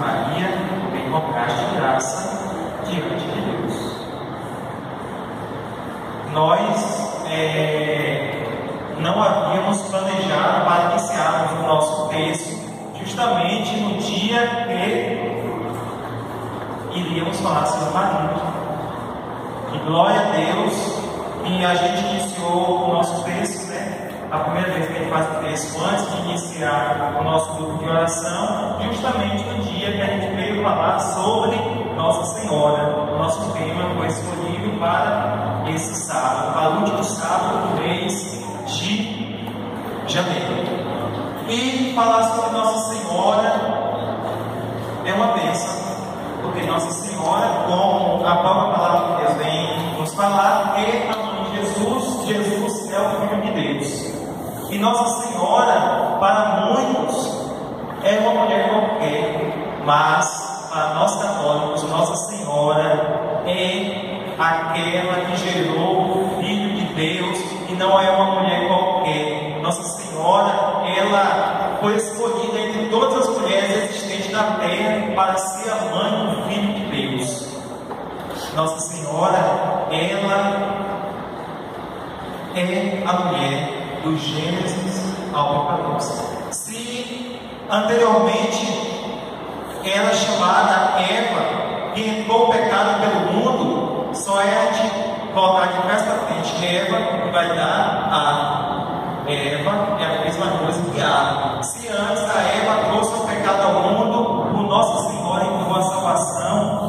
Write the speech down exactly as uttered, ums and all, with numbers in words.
Maria, encontraste graça diante de Deus. Nós é, não havíamos planejado para iniciarmos o nosso texto justamente no dia que iríamos falar sobre Maria. E glória a Deus, e a gente iniciou o nosso texto, né? A primeira vez que a gente faz o texto antes de iniciar o nosso grupo de oração, justamente no dia que a gente veio falar sobre Nossa Senhora. O nosso tema foi escolhido para esse sábado, para o último sábado do mês de janeiro. E falar sobre Nossa Senhora é uma bênção, porque Nossa Senhora, como a própria palavra de Deus vem nos falar, é a mãe de Jesus. Jesus é o Filho de Deus. E Nossa Senhora, para muitos, é uma mulher qualquer, mas para nós católicos, Nossa Senhora é aquela que gerou o Filho de Deus e não é uma mulher qualquer. Nossa Senhora, ela foi escolhida entre todas as mulheres existentes na terra para ser a mãe do Filho de Deus. Nossa Senhora, ela é a mulher do Gênesis ao Apocalipse. Se anteriormente era chamada Eva, que entrou o pecado pelo mundo, só é a gente colocar de trás para frente Eva, que vai dar a Eva, é a mesma coisa que a. Se antes a Eva trouxe o pecado ao mundo, o Nossa Senhora entrou a salvação